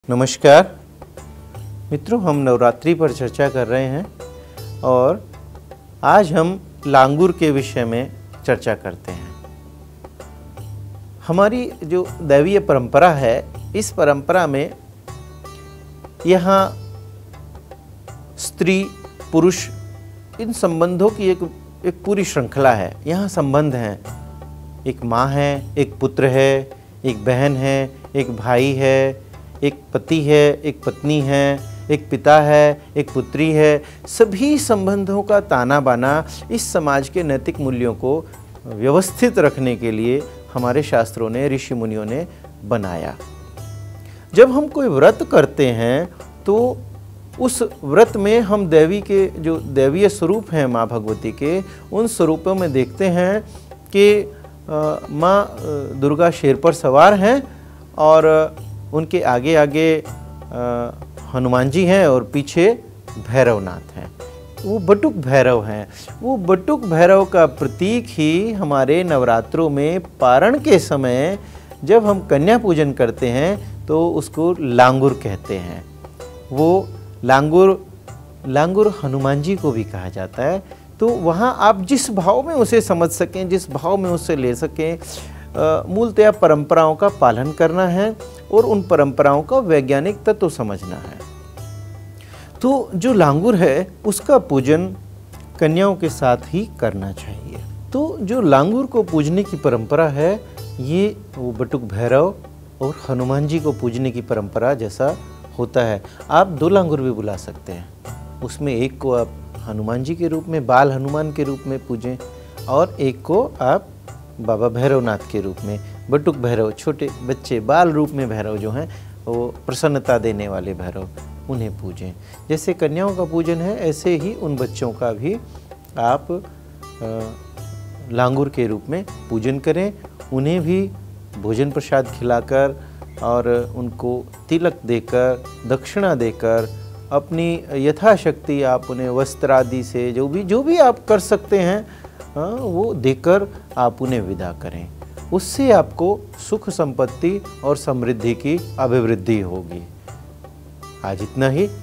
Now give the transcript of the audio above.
नमस्कार मित्रों, हम नवरात्रि पर चर्चा कर रहे हैं और आज हम लांगुर के विषय में चर्चा करते हैं। हमारी जो दैवीय परंपरा है, इस परंपरा में यहाँ स्त्री पुरुष इन संबंधों की एक पूरी श्रृंखला है। यहाँ संबंध हैं, एक माँ है, एक पुत्र है, एक बहन है, एक भाई है, एक पति है, एक पत्नी है, एक पिता है, एक पुत्री है। सभी संबंधों का ताना बाना इस समाज के नैतिक मूल्यों को व्यवस्थित रखने के लिए हमारे शास्त्रों ने, ऋषि मुनियों ने बनाया। जब हम कोई व्रत करते हैं तो उस व्रत में हम देवी के जो दैवीय स्वरूप हैं माँ भगवती के, उन स्वरूपों में देखते हैं कि माँ दुर्गा शेर पर सवार हैं और उनके आगे आगे हनुमान जी हैं और पीछे भैरवनाथ हैं। वो बटुक भैरव हैं। वो बटुक भैरव का प्रतीक ही हमारे नवरात्रों में पारण के समय जब हम कन्या पूजन करते हैं तो उसको लांगुर कहते हैं। वो लांगुर हनुमान जी को भी कहा जाता है। तो वहाँ आप जिस भाव में उसे समझ सकें, जिस भाव में उसे ले सकें, मूलतया परंपराओं का पालन करना है और उन परंपराओं का वैज्ञानिक तत्व समझना है। तो जो लांगुर है उसका पूजन कन्याओं के साथ ही करना चाहिए। तो जो लांगुर को पूजने की परंपरा है, ये वो बटुक भैरव और हनुमान जी को पूजने की परंपरा जैसा होता है। आप दो लांगुर भी बुला सकते हैं। उसमें एक को आप हनुमान जी के रूप में, बाल हनुमान के रूप में पूजें और एक को आप बाबा भैरवनाथ के रूप में, बटुक भैरव, छोटे बच्चे बाल रूप में भैरव जो हैं, वो प्रसन्नता देने वाले भैरव, उन्हें पूजें। जैसे कन्याओं का पूजन है, ऐसे ही उन बच्चों का भी आप लांगुर के रूप में पूजन करें। उन्हें भी भोजन प्रसाद खिलाकर और उनको तिलक देकर, दक्षिणा देकर, अपनी यथाशक्ति आप उन्हें वस्त्र आदि से जो भी आप कर सकते हैं वो देकर आप उन्हें विदा करें। उससे आपको सुख संपत्ति और समृद्धि की अभिवृद्धि होगी। आज इतना ही।